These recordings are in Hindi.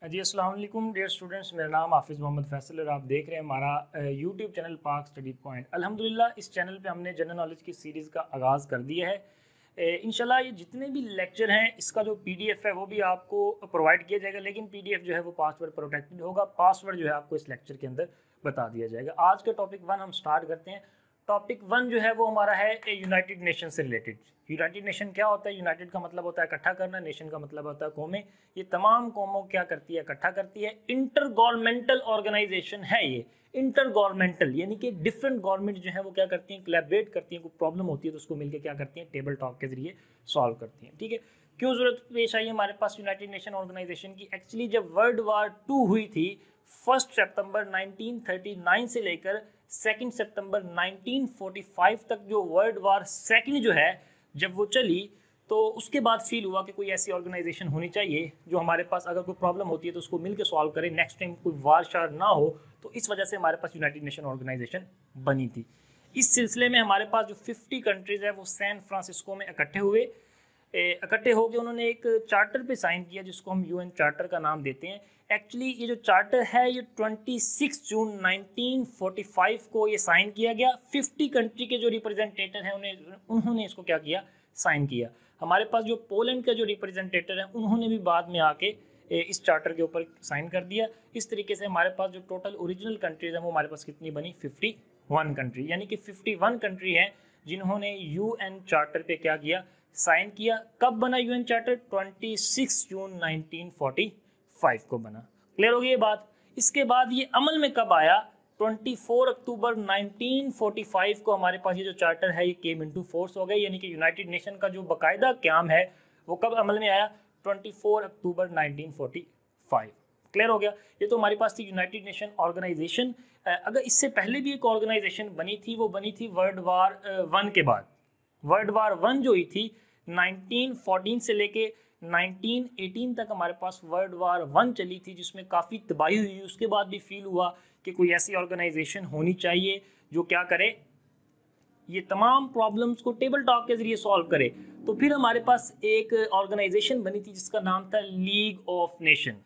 जी अस्सलाम वालेकुम डियर स्टूडेंट्स, मेरा नाम हाफिज़ मोहम्मद फैसल और आप देख रहे हैं हमारा YouTube channel Pak study point. अल्हम्दुलिल्लाह इस चैनल पे हमने जनरल नॉलेज की सीरीज़ का आगाज़ कर दिया है। इंशाल्लाह ये जितने भी लेक्चर हैं इसका जो पीडीएफ है वो भी आपको प्रोवाइड किया जाएगा, लेकिन पीडीएफ जो है वो पासवर्ड प्रोटेक्टेड होगा। पासवर्ड जो है आपको इस लेक्चर के अंदर बता दिया जाएगा। आज का टॉपिक 1 हम स्टार्ट करते हैं। टॉपिक 1 जो है वो हमारा है यूनाइटेड नेशन से रिलेटेड। यूनाइटेड नेशन क्या होता है? यूनाइटेड का मतलब होता है इकट्ठा करना, नेशन का मतलब होता है कौमें। ये तमाम कौमों क्या करती है? इकट्ठा करती है। इंटर गवर्नमेंटल ऑर्गेनाइजेशन है ये। इंटर गवर्नमेंटल यानी कि डिफरेंट गवर्नमेंट जो है वो क्या करती हैं? कोलैबोरेट करती हैं। कोई प्रॉब्लम होती है तो उसको मिलकर क्या करती हैं? टेबल टॉक के जरिए सॉल्व करती हैं। ठीक है, क्यों जरूरत पेश आई हमारे पास यूनाइटेड नेशन ऑर्गेनाइजेशन की? एक्चुअली जब वर्ल्ड वार 2 हुई थी 1 सितंबर 1939 से लेकर 2 सितंबर 1945 तक, जो वर्ल्ड वार सेकंड जो है जब वो चली, तो उसके बाद फील हुआ कि कोई ऐसी ऑर्गेनाइजेशन होनी चाहिए जो हमारे पास अगर कोई प्रॉब्लम होती है तो उसको मिलकर सॉल्व करे, नेक्स्ट टाइम कोई वार शार ना हो। तो इस वजह से हमारे पास यूनाइटेड नेशन ऑर्गेनाइजेशन बनी थी। इस सिलसिले में हमारे पास जो 50 कंट्रीज़ है वो सैन फ्रांसिस्को में इकट्ठे हुए। इकट्ठे होकर उन्होंने एक चार्टर पे साइन किया जिसको हम यूएन चार्टर का नाम देते हैं। एक्चुअली ये जो चार्टर है ये 26 जून 1945 को ये साइन किया गया। 50 कंट्री के जो रिप्रेजेंटेटर हैं उन्होंने इसको क्या किया? साइन किया। हमारे पास जो पोलैंड का जो रिप्रेजेंटेटर है उन्होंने भी बाद में आके इस चार्टर के ऊपर साइन कर दिया। इस तरीके से हमारे पास जो टोटल ओरिजिनल कंट्रीज हैं वो हमारे पास कितनी बनी? 51 कंट्री, यानी कि 51 कंट्री हैं जिन्होंने यूएन चार्टर पे क्या किया? साइन किया। कब बना यूएन चार्टर? 26 जून 1945 को बना। क्लियर हो गई ये बात? इसके बाद ये अमल में कब आया? 24 अक्टूबर 1945 को हमारे पास ये जो चार्टर है ये केम इनटू फोर्स हो गया। यानी कि यूनाइटेड नेशन का जो बाकायदा क़याम है वो कब अमल में आया? 24 अक्टूबर 1945। क्लियर हो गया? ये तो हमारे पास थी यूनाइटेड नेशन ऑर्गेनाइजेशन। अगर इससे पहले भी एक ऑर्गेनाइजेशन बनी थी, वो बनी थी वर्ल्ड वार 1 के बाद। वर्ल्ड वार 1 जो हुई थी 1914 से लेके 1918 तक हमारे पास वर्ल्ड वार 1 चली थी, जिसमें काफ़ी तबाही हुई। उसके बाद भी फील हुआ कि कोई ऐसी ऑर्गेनाइजेशन होनी चाहिए जो क्या करे? ये तमाम प्रॉब्लम्स को टेबल टॉक के जरिए सॉल्व करे। तो फिर हमारे पास एक ऑर्गेनाइजेशन बनी थी जिसका नाम था League of Nation.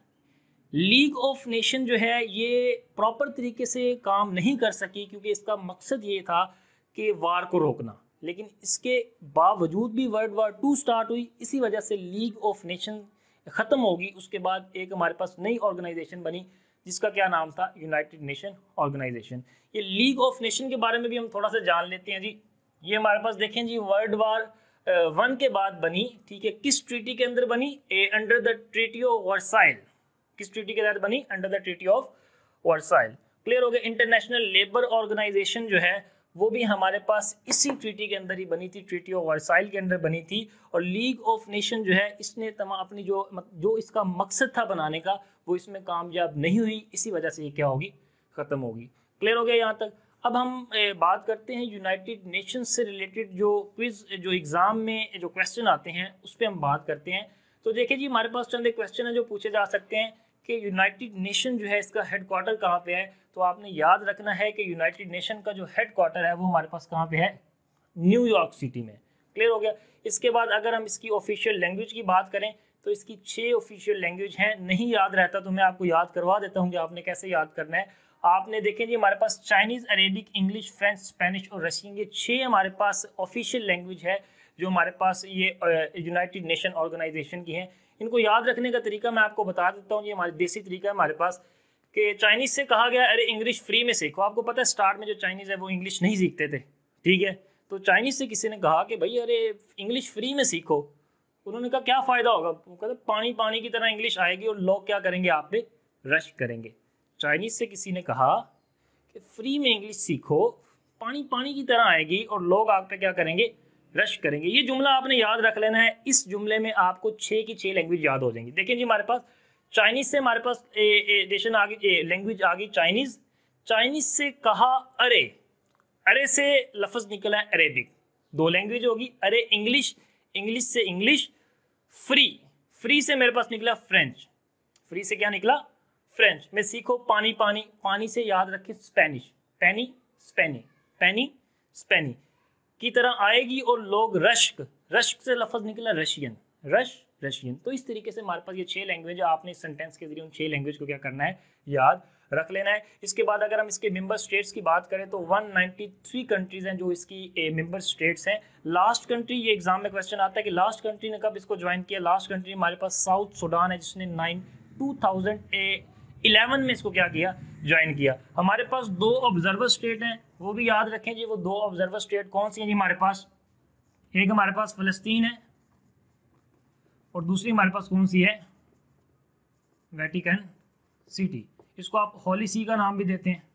League of Nation जो है ये प्रॉपर तरीके से काम नहीं कर सकी क्योंकि इसका मकसद ये था कि वार को रोकना, लेकिन इसके बावजूद भी वर्ल्ड वार 2 स्टार्ट हुई। इसी वजह से लीग ऑफ नेशन ख़त्म होगी। उसके बाद एक हमारे पास नई ऑर्गेनाइजेशन बनी जिसका क्या नाम था? United Nation organisation. ये लीग ऑफ नेशन के बारे में भी हम थोड़ा सा जान लेते हैं जी। ये हमारे पास देखें जी, वर्ल्ड वार 1 के बाद बनी। ठीक है, किस ट्रीटी के अंदर बनी? Under the treaty of Versailles. किस ट्रीटी के तहत बनी? Under the treaty of Versailles. Clear हो गया? इंटरनेशनल लेबर ऑर्गेनाइजेशन जो है वो भी हमारे पास इसी ट्रीटी के अंदर ही बनी थी, ट्रीटी ऑफ वर्साइल के अंदर बनी थी। और लीग ऑफ नेशन जो है इसने तमाम अपनी जो इसका मकसद था बनाने का वो इसमें कामयाब नहीं हुई। इसी वजह से ये क्या होगी? ख़त्म होगी। क्लियर हो गया यहाँ तक? अब हम बात करते हैं यूनाइटेड नेशन से रिलेटेड जो क्विज, जो एग्ज़ाम में जो क्वेश्चन आते हैं उस पर हम बात करते हैं। तो देखिए जी, हमारे पास चंद एक क्वेश्चन है जो पूछे जा सकते हैं कि यूनाइटेड नेशन जो है इसका हेडक्वार्टर कहाँ पे है। तो आपने याद रखना है कि यूनाइटेड नेशन का जो हेडक्वार्टर है वो हमारे पास कहाँ पे है? न्यूयॉर्क सिटी में। क्लियर हो गया? इसके बाद अगर हम इसकी ऑफिशियल लैंग्वेज की बात करें तो इसकी 6 ऑफिशियल लैंग्वेज हैं। नहीं याद रहता तो मैं आपको याद करवा देता हूँ कि आपने कैसे याद करना है। आपने देखें जी, हमारे पास Chinese, Arabic, English, French, Spanish और रशियन, ये 6 हमारे पास ऑफिशियल लैंग्वेज है जो हमारे पास ये यूनाइटेड नेशन ऑर्गेनाइजेशन की हैं। इनको याद रखने का तरीका मैं आपको बता देता हूँ। ये हमारे देसी तरीका है हमारे पास कि चाइनीज़ से कहा गया अरे इंग्लिश फ्री में सीखो। आपको पता है स्टार्ट में जो चाइनीज़ है वो इंग्लिश नहीं सीखते थे। ठीक है, तो चाइनीज़ से किसी ने कहा कि भाई अरे इंग्लिश फ्री में सीखो। उन्होंने कहा क्या फ़ायदा होगा? वो कहते पानी पानी की तरह इंग्लिश आएगी और लोग क्या करेंगे? आप पे रश करेंगे। चाइनीज़ से किसी ने कहा कि फ्री में इंग्लिश सीखो, पानी पानी की तरह आएगी और लोग आप पे क्या करेंगे? रश करेंगे। ये जुमला आपने याद रख लेना है। इस जुमले में आपको 6 की 6 लैंग्वेज याद हो जाएंगी। देखिए जी, हमारे पास चाइनीज़ से हमारे पास नेशन आ गई, लैंग्वेज आ गई चाइनीज़। चाइनीज़ से कहा अरे, अरे से लफ्ज़ निकला है अरेबिक। 2 लैंग्वेज होगी। अरे इंग्लिश, इंग्लिश से इंग्लिश। फ्री, फ्री से मेरे पास निकला फ्रेंच। फ्री से क्या निकला? फ्रेंच में सीखो पानी पानी। पानी से याद रखें स्पेनिश, पैनी स्पेनी, पैनी स्पेनी की तरह आएगी। और लोग रश्क, रश्क से लफ्ज़ निकला रशियन। रशियन। तो इस तरीके से हमारे पास ये 6 लैंग्वेज, आपने इस सेंटेंस के जरिए उन 6 लैंग्वेज को क्या करना है, याद रख लेना है। इसके बाद अगर हम इसके मेंबर स्टेट्स की बात करें तो 193 कंट्रीज हैं जो इसकी मेंबर स्टेट्स हैं। लास्ट कंट्री, ये एग्जाम में क्वेश्चन आता है कि लास्ट कंट्री ने कब इसको ज्वाइन किया। लास्ट कंट्री हमारे पास साउथ सूडान है जिसने 2011 में इसको क्या किया, ज्वाइन किया। हमारे पास 2 ऑब्जर्वर स्टेट हैं, वो भी याद रखें जी। वो 2 ऑब्जर्वर स्टेट कौन सी हैं जी हमारे पास, एक हमारे पास फ़लस्तीन है और दूसरी हमारे पास कौन सी है, वेटिकन सिटी। इसको आप होली सी का नाम भी देते हैं।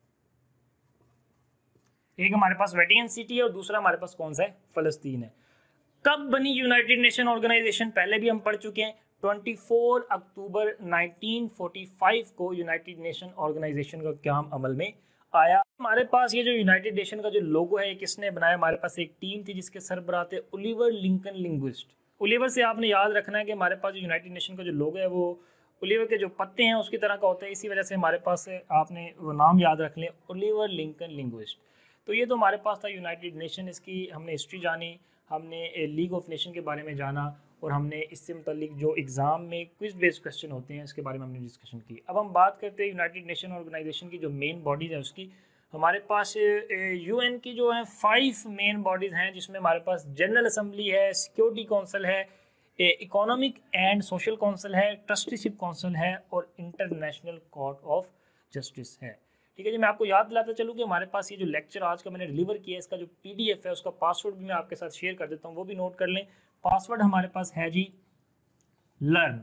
एक हमारे पास वेटिकन सिटी है और दूसरा हमारे पास कौन सा है, फ़लस्तीन है। कब बनी यूनाइटेड नेशन ऑर्गेनाइजेशन, पहले भी हम पढ़ चुके हैं। 24 अक्टूबर 1945 को यूनाइटेड नेशन ऑर्गेनाइजेशन का काम अमल में आया। हमारे पास ये जो यूनाइटेड नेशन का जो लोगो है, किसने बनाया, हमारे पास एक टीम थी जिसके सरबराह थे ओलिवर लिंकन लिंग्विस्ट। ओलिवर से आपने याद रखना है कि हमारे पास जो यूनाइटेड नेशन का जो लोगो है वो ओलिवर के जो पत्ते हैं उसकी तरह का होता है, इसी वजह से हमारे पास आपने वो नाम याद रख लें, ओलिवर लिंकन लिंग्विस्ट। तो ये तो हमारे पास था यूनाइटेड नेशन। इसकी हमने हिस्ट्री जानी, हमने लीग ऑफ नेशन के बारे में जाना और हमने इससे मुतालिक जो एग्ज़ाम में क्विज बेस्ड क्वेश्चन होते हैं इसके बारे में हमने डिस्कशन की। अब हम बात करते हैं यूनाइटेड नेशन ऑर्गेनाइजेशन की जो मेन बॉडीज़ है उसकी। हमारे पास यूएन की जो है 5 मेन बॉडीज़ हैं, जिसमें हमारे पास जनरल असम्बली है, सिक्योरिटी काउंसिल है, इकोनॉमिक एंड सोशल काउंसिल है, ट्रस्टीशिप काउंसिल है और इंटरनेशनल कोर्ट ऑफ जस्टिस है। ठीक है जी। मैं आपको याद दिलाता चलूँ कि हमारे पास ये जो लेक्चर आज का मैंने डिलीवर किया है, इसका जो PDF है उसका पासवर्ड भी मैं आपके साथ शेयर कर देता हूँ, वो भी नोट कर लें। पासवर्ड हमारे पास है जी लर्न,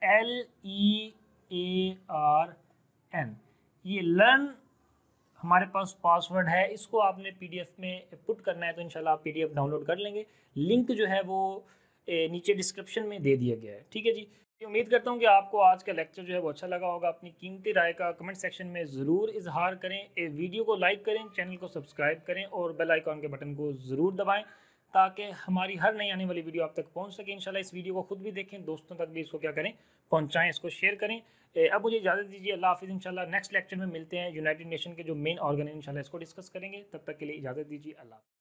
LEARN। ये लर्न हमारे पास पासवर्ड है, इसको आपने PDF में पुट करना है तो इंशाल्लाह आप PDF डाउनलोड कर लेंगे। लिंक जो है वो नीचे डिस्क्रिप्शन में दे दिया गया है। ठीक है जी। उम्मीद करता हूँ कि आपको आज का लेक्चर जो है वो अच्छा लगा होगा। अपनी कीमती राय का कमेंट सेक्शन में ज़रूर इजहार करें। वीडियो को लाइक करें, चैनल को सब्सक्राइब करें और बेल आइकॉन के बटन को ज़रूर दबाएं ताकि हमारी हर नई आने वाली वीडियो आप तक पहुँच सके। इंशाल्लाह इस वीडियो को खुद भी देखें, दोस्तों तक भी इसको क्या करें, पहुँचाएँ, इसको शेयर करें। अब मुझे इजाज़त दीजिए, अल्लाह हाफिज़। इंशाल्लाह नेक्स्ट लेक्चर में मिलते हैं, यूनाइटेड नेशन के जो मेन ऑर्गन है इंशाल्लाह इसको डिस्कस करेंगे। तब तक के लिए इजाज़त दीजिए, अल्लाह।